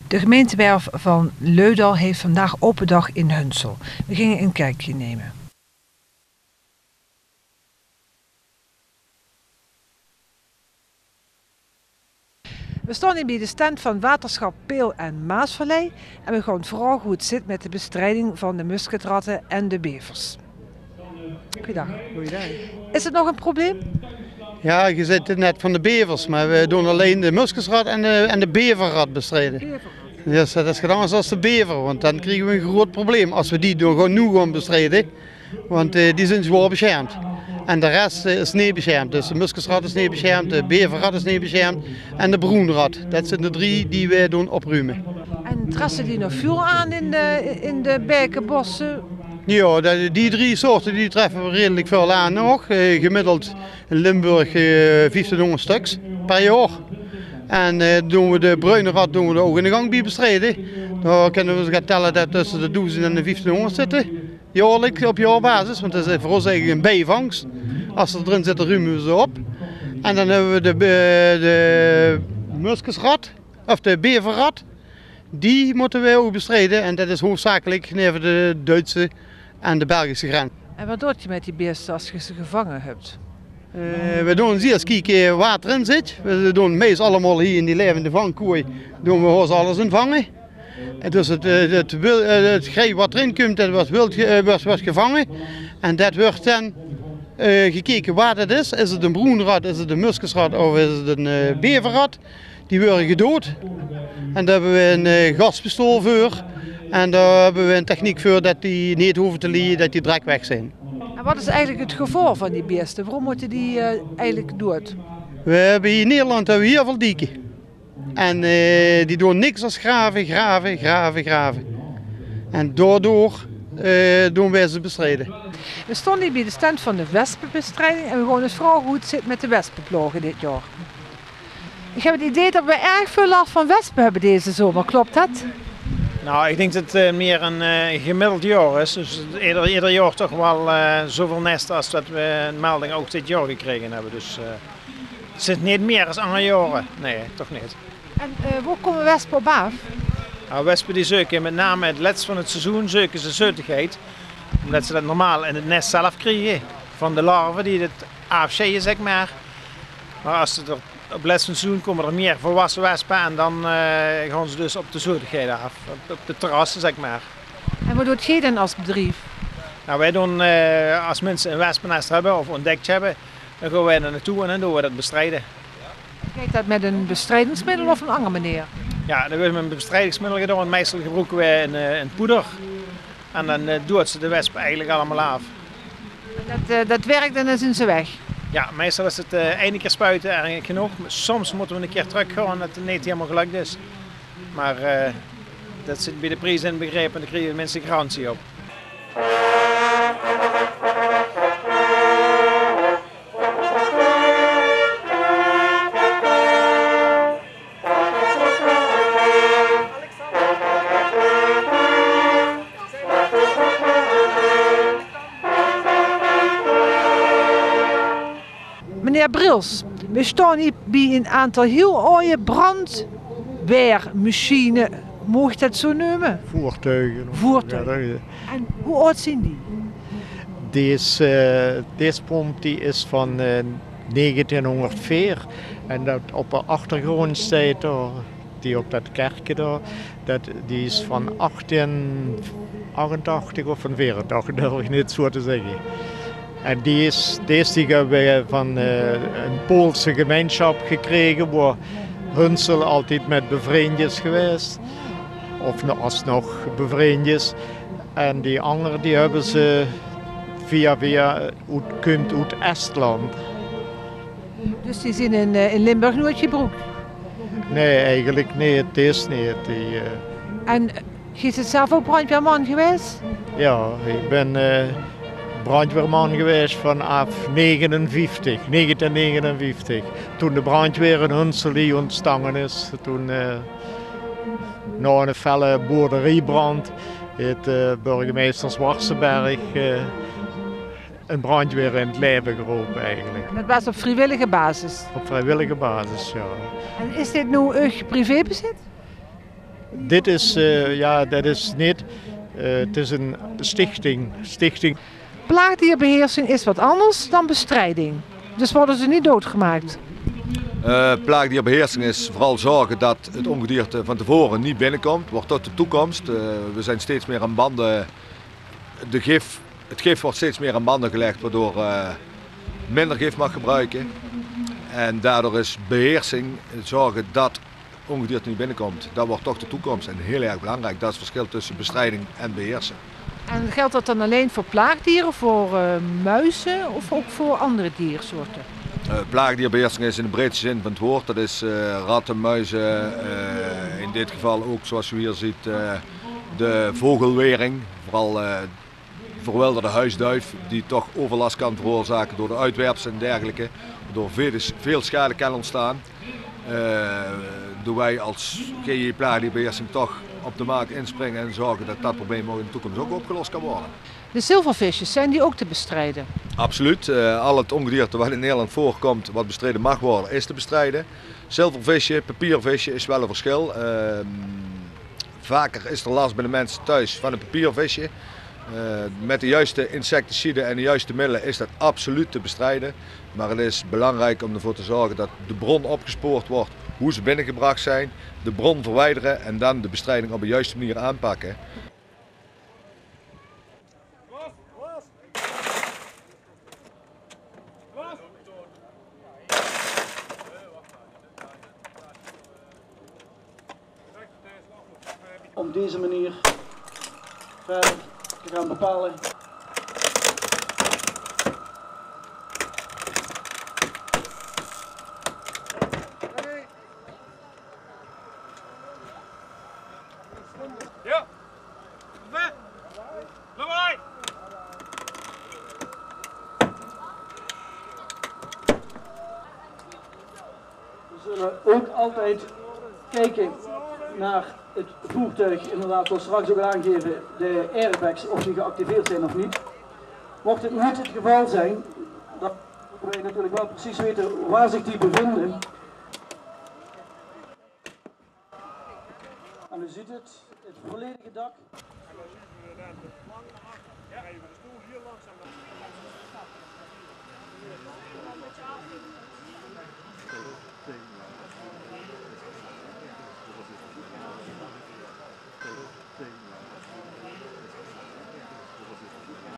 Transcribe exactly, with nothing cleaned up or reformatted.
De gemeentewerf van Leudal heeft vandaag open dag in Hunsel. We gingen een kijkje nemen. We staan hier bij de stand van waterschap Peel en Maasvallei en we gaan vragen hoe het zit met de bestrijding van de musketratten en de bevers. Goeiedag. Goeiedag. Is het nog een probleem? Ja, je zit net van de bevers, maar we doen alleen de muskusrat en de, en de beverrat bestrijden. Beverrat. Dus dat is gedaan als de bever, want dan krijgen we een groot probleem als we die doen, nu gaan bestrijden. Want uh, die zijn zwaar beschermd. En de rest uh, is niet beschermd. Dus de muskusrat is niet beschermd, de beverrat is niet beschermd en de broenrat. Dat zijn de drie die wij doen opruimen. En treffen die nog vuur aan in de, in de berkenbossen? Ja, die drie soorten die treffen we redelijk veel aan nog. Uh, gemiddeld in Limburg uh, vijftienhonderd stuks per jaar. En uh, doen we de bruine rat doen we er ook in de gang bij bestrijden. Dan kunnen we gaan tellen dat tussen de duizend en de vijftienhonderd zitten. Jaarlijk op jaarbasis, want dat is voor ons eigenlijk een bijvangst. Als ze erin zitten, ruimen we ze op. En dan hebben we de, de muskusrat, of de beverrat. Die moeten we ook bestrijden en dat is hoofdzakelijk neven de Duitse en de Belgische grens. En wat doe je met die beesten als je ze gevangen hebt? Uh, we doen eerst kijken water in zit. We doen meestal allemaal hier in die levende vangkooi doen we ons alles in vangen. En dus het, het, het, het grijp wat erin komt, dat wordt, wild, wordt, wordt gevangen. En dat wordt dan uh, gekeken wat het is. Is het een broenrat, is het een muskusrat of is het een uh, beverrat? Die worden gedood. En daar hebben we een uh, gaspistool voor. En daar hebben we een techniek voor dat die niet hoeven te liggen, dat die direct weg zijn. En wat is eigenlijk het gevolg van die beesten? Waarom moeten die uh, eigenlijk dood? We hebben hier in Nederland hebben we heel veel dieken. En uh, die doen niks als graven, graven, graven, graven. En daardoor uh, doen wij ze bestrijden. We stonden hier bij de stand van de wespenbestrijding en we gaan eens vragen hoe het zit met de wespenplagen dit jaar. Ik heb het idee dat we erg veel last van wespen hebben deze zomer, klopt dat? Nou, ik denk dat het uh, meer een uh, gemiddeld jaar is. Dus ieder, ieder jaar toch wel uh, zoveel nesten als dat we een melding ook dit jaar gekregen hebben. Dus uh, het zit niet meer dan andere jaren. Nee, toch niet. En uh, waar komen wespen op af? Nou, wespen die zoeken met name het laatst van het seizoen zoeken ze zoetigheid. Omdat ze dat normaal in het nest zelf krijgen. Van de larven die het afscheiden, zeg maar. Maar als ze er op het laatste seizoen komen er meer volwassen wespen en dan uh, gaan ze dus op de zoetigheid af. Op, op de terrassen, zeg maar. En wat doet jij dan als bedrijf? Nou, wij doen, uh, als mensen een wespennest hebben of ontdekt hebben, dan gaan wij er naartoe en dan doen we dat bestrijden. Kijk dat met een bestrijdingsmiddel of een andere manier? Ja, dan wordt met een bestrijdingsmiddel gedaan. Meestal gebruiken wij een, een poeder. En dan uh, doet ze de wespen eigenlijk allemaal af. Dat, uh, dat werkt en dan zijn ze weg? Ja, meestal is het uh, één keer spuiten eigenlijk genoeg. Soms moeten we een keer terug gaan dat het niet helemaal gelukt is. Maar uh, dat zit bij de prijs in begrepen en daar krijgen de mensen garantie op. Meneer Brils, we staan hier bij een aantal heel oude brandweermachines, mag ik dat zo noemen? Voertuigen. Voertuigen. Ja, en hoe oud zijn die? Deze, uh, deze pomp die is van uh, negentienhonderdvier en dat op de achtergrond staat er, die op dat kerkje daar, dat, die is van achttienhonderdachtachtig of van vierentachtig, dat durf ik niet zo te zeggen. En die is, deze hebben we van uh, een Poolse gemeenschap gekregen, waar Hunsel altijd met bevriend is geweest. Of alsnog bevriend is. En die andere die hebben ze via via uit, komt uit Estland. Dus die zijn in, uh, in Limburg nooit gebruikt? Nee, eigenlijk niet. Het is niet. Die, uh... En uh, is het zelf ook brandweerman geweest? Ja, ik ben uh, brandweerman geweest vanaf negenenvijftig, negentien negenenvijftig. Toen de brandweer in Hunsel ontstaan is. Toen, uh, na een felle boerderijbrand heeft uh, burgemeester Zwartsenberg uh, een brandweer in het leven geroepen eigenlijk. Dat was op vrijwillige basis? Op vrijwillige basis, ja. En is dit nu uw privébezit? Dit is, uh, ja, dat is niet, uh, het is een stichting. stichting. Plaagdierbeheersing is wat anders dan bestrijding. Dus worden ze niet doodgemaakt? Uh, plaagdierbeheersing is vooral zorgen dat het ongedierte van tevoren niet binnenkomt, wordt tot de toekomst. Uh, we zijn steeds meer aan banden, de gif, het gif wordt steeds meer aan banden gelegd waardoor uh, minder gif mag gebruiken. En daardoor is beheersing, zorgen dat ongedierte niet binnenkomt, dat wordt toch de toekomst en heel erg belangrijk. Dat is het verschil tussen bestrijding en beheersen. En geldt dat dan alleen voor plaagdieren, voor uh, muizen of ook voor andere diersoorten? Uh, plaagdierbeheersing is in de breedste zin van het woord. Dat is uh, ratten, muizen, uh, in dit geval ook zoals u hier ziet uh, de vogelwering. Vooral uh, verwilderde huisduif die toch overlast kan veroorzaken door de uitwerpselen en dergelijke. Waardoor veel, veel schade kan ontstaan. Uh, doen wij als G J plaagdierbeheersing toch op de markt inspringen en zorgen dat dat probleem in de toekomst ook opgelost kan worden. De zilvervisjes, zijn die ook te bestrijden? Absoluut. Uh, al het ongedierte wat in Nederland voorkomt, wat bestreden mag worden, is te bestrijden. Zilvervisje, papiervisje is wel een verschil. Uh, vaker is er last bij de mensen thuis van een papiervisje. Uh, met de juiste insecticiden en de juiste middelen is dat absoluut te bestrijden. Maar het is belangrijk om ervoor te zorgen dat de bron opgespoord wordt, hoe ze binnengebracht zijn, de bron verwijderen en dan de bestrijding op de juiste manier aanpakken. Om deze manier verder te gaan bepalen. Ja. Weg. Lawaai. We zullen ook altijd kijken naar het voertuig, inderdaad, zoals straks ook aangeven, de airbags, of die geactiveerd zijn of niet. Mocht het niet het geval zijn, dan moeten wij natuurlijk wel precies weten waar zich die bevinden. En u ziet het, het volledige dak. Ja, even de stoel hier langzaam.